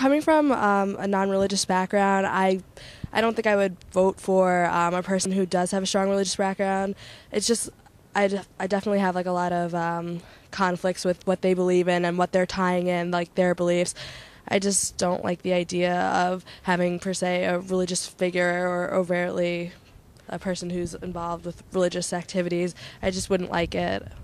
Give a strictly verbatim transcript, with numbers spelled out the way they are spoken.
coming from um, a non-religious background, I, I don't think I would vote for um, a person who does have a strong religious background. It's just, I, def- I definitely have like a lot of um, conflicts with what they believe in and what they're tying in, like their beliefs. I just don't like the idea of having, per se, a religious figure or overtly a person who's involved with religious activities. I just wouldn't like it.